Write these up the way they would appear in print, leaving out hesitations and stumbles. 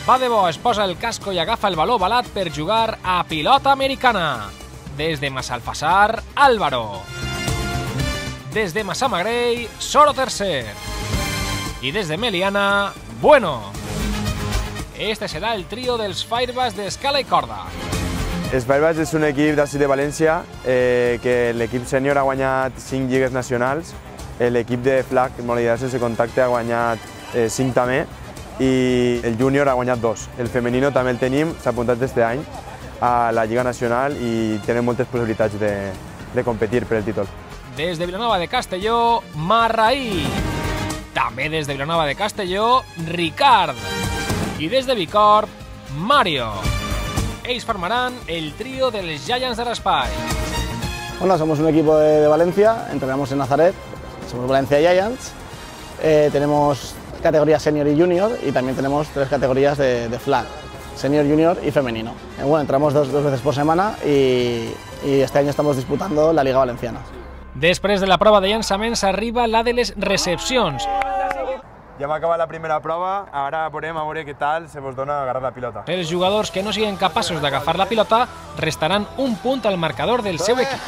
Va de bo, es posa el casco i agafa el baló balat per jugar a pilota americana. Des de Massalfassar, Álvaro. Des de Massamagrell, Soro tercer. I des de Meliana, Bueno. Este serà el trio dels Firebats d'escala i corda. Els Firebats és un equip d'ací de València que l'equip sènior ha guanyat 5 lligues nacionals, l'equip de flag, modalitat sense contacte, ha guanyat 5 també i el júnior ha guanyat 2. El femenino també el tenim, s'ha apuntat aquest any a la Lliga Nacional i tenen moltes possibilitats de competir per el títol. Des de Vilanova de Castelló, Marraí. També des de Vilanova de Castelló, Ricard. I des de Bicorb, Mario. Ells formaran el trío de los Giants de Raspall. Bueno, somos un equipo de Valencia, entrenamos en Nazaret, somos Valencia Giants, tenemos categorías senior y junior y también tenemos 3 categorías de flag, senior, junior y femenino. Bueno, entramos dos veces por semana y este año estamos disputando la Liga Valenciana. Després de la prova de llançaments arriba la de les recepcions. Ja hem acabat la primera prova, ara veurem a veure què tal se vos dona agarrar la pilota. Els jugadors que no siguin capaços d'agafar la pilota restaran un punt al marcador del seu equip.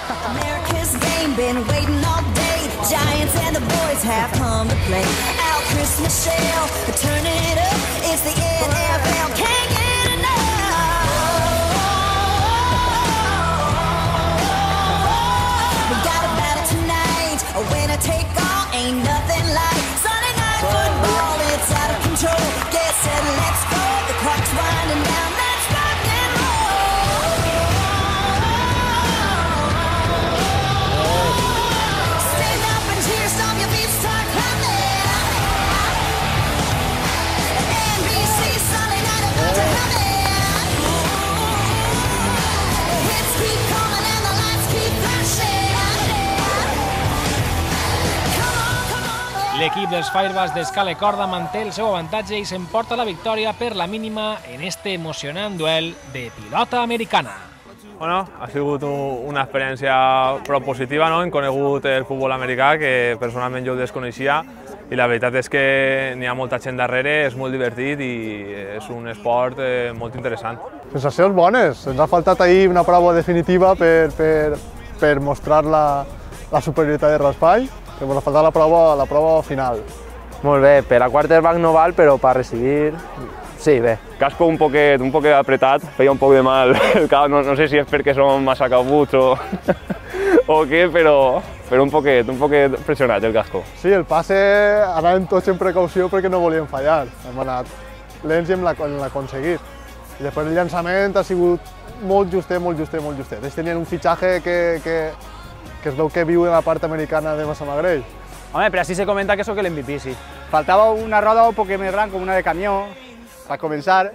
L'equip dels Firebats d'escala i corda manté el seu avantatge i s'emporta la victòria per la mínima en este emocionant duel de pilota americana. Bueno, ha sigut una experiència prou positiva, no? Hem conegut el futbol americà, que personalment jo ho desconeixia, i la veritat és que n'hi ha molta gent darrere, és molt divertit i és un esport molt interessant. Sensacions bones, ens ha faltat ahir una prova definitiva per mostrar la superioritat de Raspall, que ens ha faltat la prova final. Molt bé, per a quarterback no val, però per recibir, sí, bé. Casco un poquet apretat, feia un poc de mal el cap, no sé si és perquè som massa cabuts o què, però un poquet pressionat el casco. Sí, el passe anàvem tots en precaució perquè no volíem fallar. Hem anat lents i hem aconseguit. I després el llançament ha sigut molt justet. Ells tenien un fitxatge que es veu que viu en la part americana de Massamagrell. Home, pero así se comenta que soy el MVP, sí. Faltaba una rueda un poco más grande, como una de camión, para comenzar.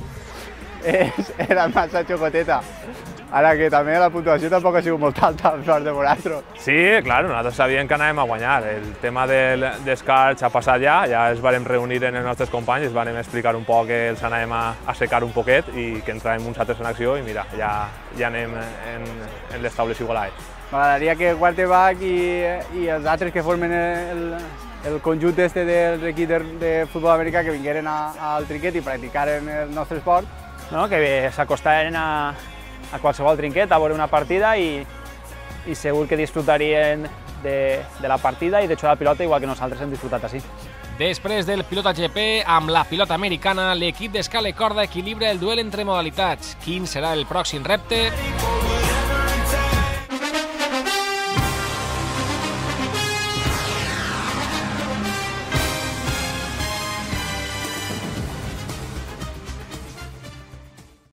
Era massa xocoteta. Ara que també la puntuació tampoc ha sigut molt alta per part de vosaltres. Sí, clar, nosaltres sabíem que anàvem a guanyar. El tema del descarts ha passat ja es vam reunir amb els nostres companys, els vam explicar un poc que els anàvem a secar un poquet i que entràvem uns altres en acció i mira, ja anem en les taules igualades. M'agradaria que el quarterback i els altres que formen el conjunt este del equip de futbol americà que vingueren al trinquet i practicaren el nostre esport, que s'acostaren a qualsevol trinquet a veure una partida i segur que disfrutarien de la partida i de xugar la pilota igual que nosaltres hem disfrutat així. Després del pilota GP, amb la pilota americana, l'equip d'escala i corda equilibra el duel entre modalitats. Quin serà el pròxim repte?